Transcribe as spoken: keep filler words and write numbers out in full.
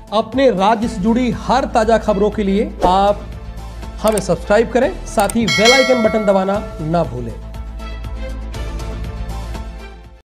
अपने राज्य से जुड़ी हर ताजा खबरों के लिए आप हमें सब्सक्राइब करें, साथ ही बेल आइकन बटन दबाना ना भूलें।